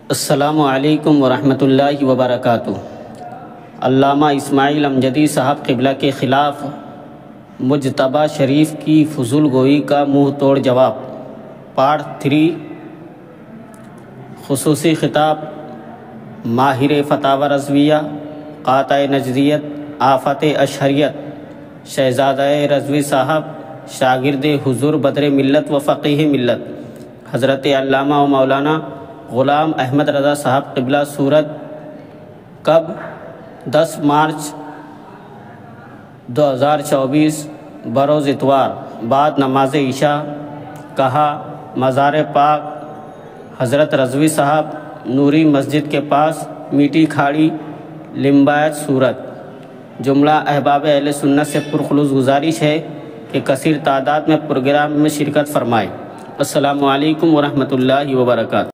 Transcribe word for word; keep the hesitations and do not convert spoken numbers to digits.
السلام علیکم ورحمۃ اللہ وبرکاتہ۔ علامہ اسماعیل امجدی صاحب قبلہ کے خلاف مجتبیٰ شریف کی فضول گوئی کا منہ توڑ جواب، پارٹ تھری۔ خصوصی خطاب ماہر فتاوی رضویہ، قاطع نجدیت، آفت اشہریت، شہزادہ رضوی صاحب، شاگرد حضور بدر ملت و فقیہ ملت حضرت علامہ و مولانا غلام احمد رضا صاحب قبلہ سورت کب دس مارچ دو ہزار چوبیس بروز اتوار بعد نماز عشاء۔ کہا، مزار پاک حضرت رضوی صاحب نوری مسجد کے پاس میٹھی کھاڑی لمبایت سورت۔ جملہ احباب اہل سنت سے پرخلوص گزارش ہے کہ کثیر تعداد میں پروگرام میں شرکت فرمائیں۔ السلام علیکم ورحمۃ اللہ وبرکاتہ۔